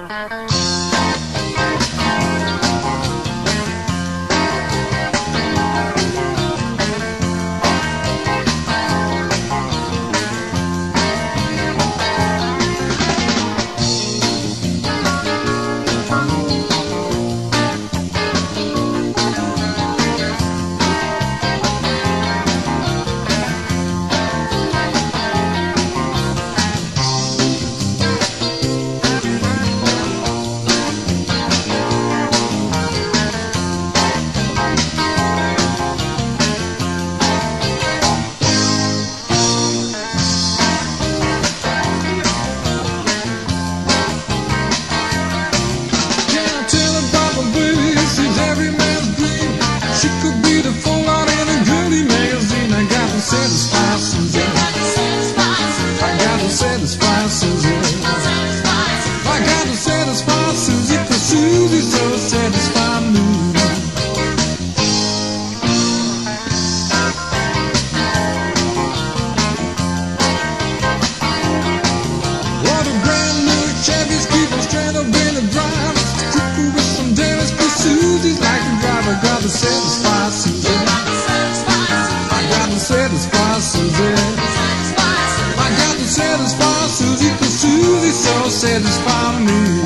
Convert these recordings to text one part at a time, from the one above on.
Satisfy Susie. I got to satisfy Susie. I got to satisfy Susie, 'cause Susie's so satisfy me. What a brand new Chevy's keep on straight up in the drive. Cuckoo with some damage, 'cause Susie's like a driver. Got to satisfy Susie. Satisfy Susie. I got to satisfy Susie, 'cause Susie's so satisfy me.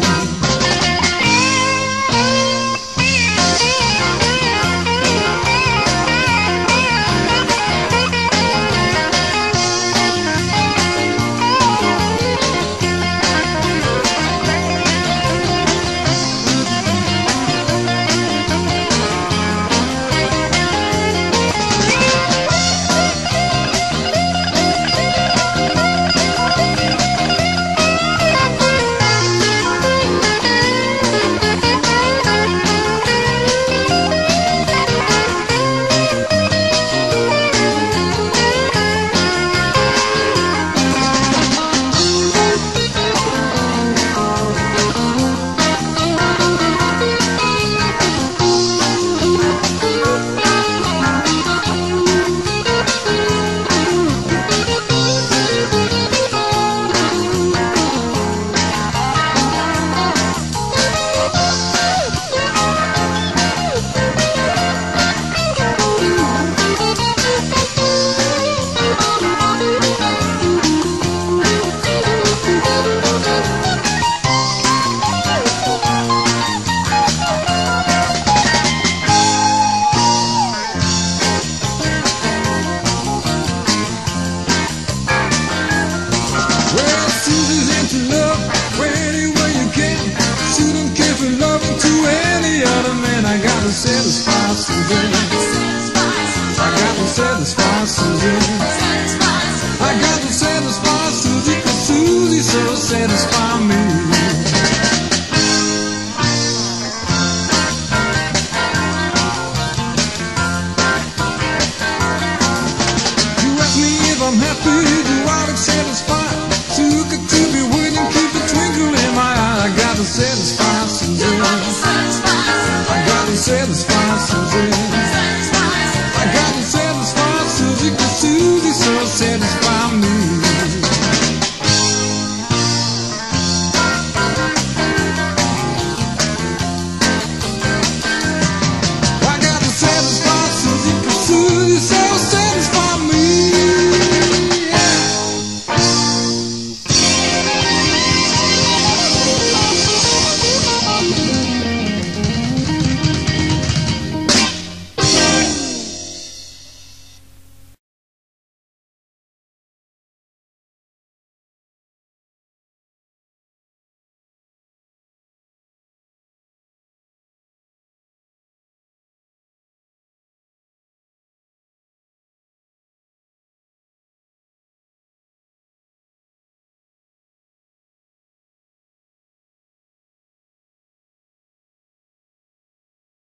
Satisfy Susie. I got to satisfy Susie. I got to satisfy Susie, 'cause Susie's so satisfy me.